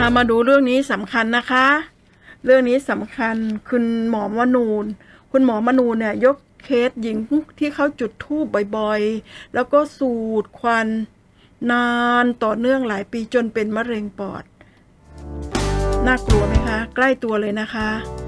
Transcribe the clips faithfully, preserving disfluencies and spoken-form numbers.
มาดูเรื่องนี้สำคัญนะคะเรื่องนี้สำคัญคุณหมอมนูนคุณหมอมนูนเนี่ยยกเคสหญิงที่เขาจุดธูปบ่อยๆแล้วก็สูดควันนานต่อเนื่องหลายปีจนเป็นมะเร็งปอดน่ากลัวไหมคะใกล้ตัวเลยนะคะ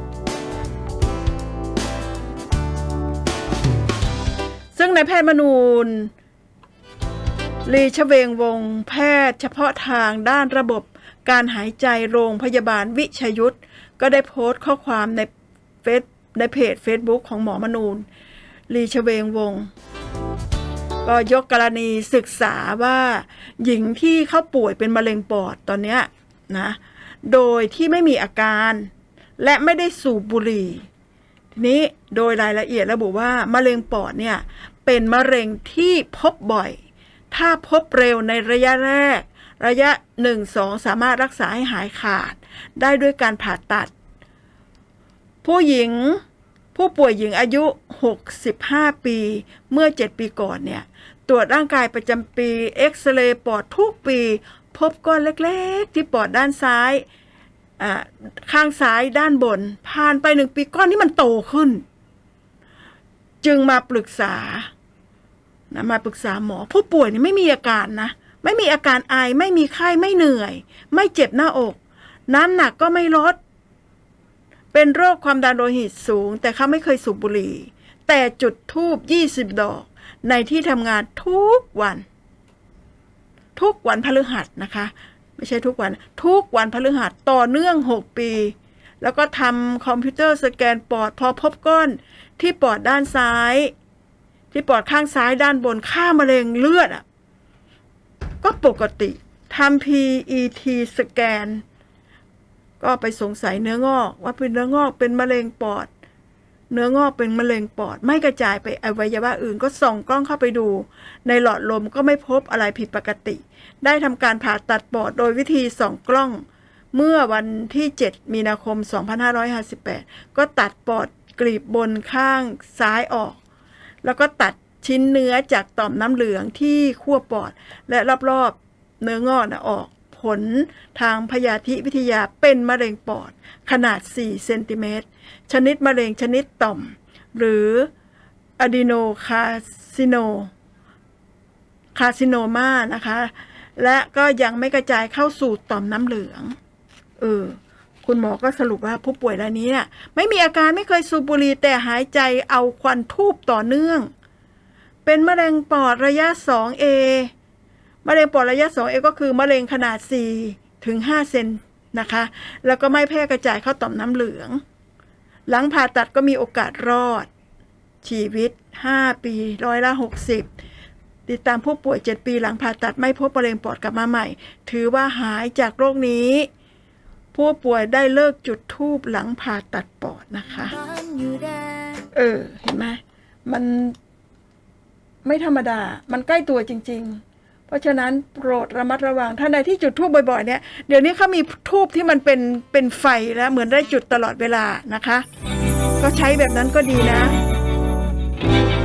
ซึ่งในแพทย์มนูนลีชเวงวงศ์แพทย์เฉพาะทางด้านระบบการหายใจโรงพยาบาลวิชยุทธก็ได้โพสต์ข้อความในเฟซในเพจ Facebook ของหมอมนูนลีชเวงวงศ์ก็ยกกรณีศึกษาว่าหญิงที่เขาป่วยเป็นมะเร็งปอดตอนนี้นะโดยที่ไม่มีอาการและไม่ได้สูบบุหรี่ทีนี้โดยรายละเอียดระบุว่ามะเร็งปอดเนี่ยเป็นมะเร็งที่พบบ่อยถ้าพบเร็วในระยะแรกระยะ หนึ่งถึงสอง สามารถรักษาให้หายขาดได้ด้วยการผ่าตัดผู้หญิงผู้ป่วยหญิงอายุหกสิบห้าปีเมื่อเจ็ดปีก่อนเนี่ยตรวจร่างกายประจำปีเอ็กซเรย์ปอดทุกปีพบก้อนเล็กๆที่ปอดด้านซ้ายอ่าข้างซ้ายด้านบนผ่านไปหนึ่งปีก้อนนี้มันโตขึ้นจึงมาปรึกษานะมาปรึกษาหมอผู้ป่วยนี่ไม่มีอาการนะไม่มีอาการไอไม่มีไข้ไม่เหนื่อยไม่เจ็บหน้าอกน้ำหนักก็ไม่ลดเป็นโรคความดันโลหิตสูงแต่เขาไม่เคยสูบบุหรี่แต่จุดธูปยี่สิบดอกในที่ทำงานทุกวันทุกวันพฤหัสนะคะไม่ใช่ทุกวันทุกวันพฤหัสต่อเนื่องหกปีแล้วก็ทำคอมพิวเตอร์สแกนปอดพอพบก้อนที่ปอดด้านซ้ายที่ปอดข้างซ้ายด้านบนค่ามะเร็งเลือดอ่ะก็ปกติทำ พี อี ที สแกนก็ไปสงสัยเนื้องอกว่าเป็นเนื้องอกเป็นมะเร็งปอดเนื้องอกเป็นมะเร็งปอดไม่กระจายไปอวัยวะอื่นก็ส่องกล้องเข้าไปดูในหลอดลมก็ไม่พบอะไรผิดปกติได้ทำการผ่าตัดปอดโดยวิธีส่องกล้องเมื่อวันที่เจ็ดมีนาคมสองพันห้าร้อยห้าสิบแปดก็ตัดปอดกลีบบนข้างซ้ายออกแล้วก็ตัดชิ้นเนื้อจากต่อมน้ำเหลืองที่ขั้วปอดและรอบๆเนื้องอกนะออกผลทางพยาธิวิทยาเป็นมะเร็งปอดขนาดสี่เซนติเมตรชนิดมะเร็งชนิดต่อมหรืออะดีโนคาซิโนคาซิโนมานะคะและก็ยังไม่กระจายเข้าสู่ต่อมน้ำเหลืองเออคุณหมอก็สรุปว่าผู้ป่วยรายนี้เนี่ยไม่มีอาการไม่เคยสูบบุหรี่แต่หายใจเอาควันทูบต่อเนื่องเป็นมะเร็งปอดระยะ สองเอ มะเร็งปอดระยะ สองเอ ก็คือมะเร็งขนาดสี่ถึงห้าเซนนะคะแล้วก็ไม่แพร่กระจายเข้าต่อมน้ำเหลืองหลังผ่าตัดก็มีโอกาสรอดชีวิตห้าปีร้อยละหกสิบติดตามผู้ป่วยเจ็ดปีหลังผ่าตัดไม่พบมะเร็งปอดกลับมาใหม่ถือว่าหายจากโรคนี้ผู้ป่วยได้เลิกจุดธูปหลังผ่าตัดปอดนะคะเออเห็นไหมมันไม่ธรรมดามันใกล้ตัวจริงๆเพราะฉะนั้นโปรดระมัดระวังท่านใดที่จุดธูปบ่อยๆเนี่ยเดี๋ยวนี้เขามีธูปที่มันเป็นเป็นไฟแล้วเหมือนได้จุดตลอดเวลานะคะก็ใช้แบบนั้นก็ดีนะ